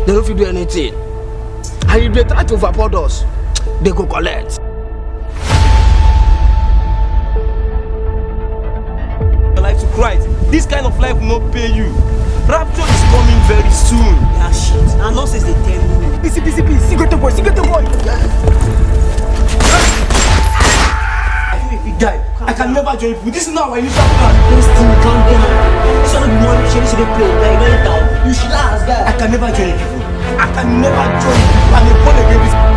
They don't do anything. And if they try to overboard us, they go collect. Life to Christ. This kind of life will not pay you. Rapture is coming very soon. Yeah, shit. And nonsense they tell you. Busy, cigarette boy. Guy, I can never join you. This is not our initial plan. Listen, calm down. This one be money, she should play. Like, right down. You should ask, guy. I can never join you. I can never join you. I'm a born again.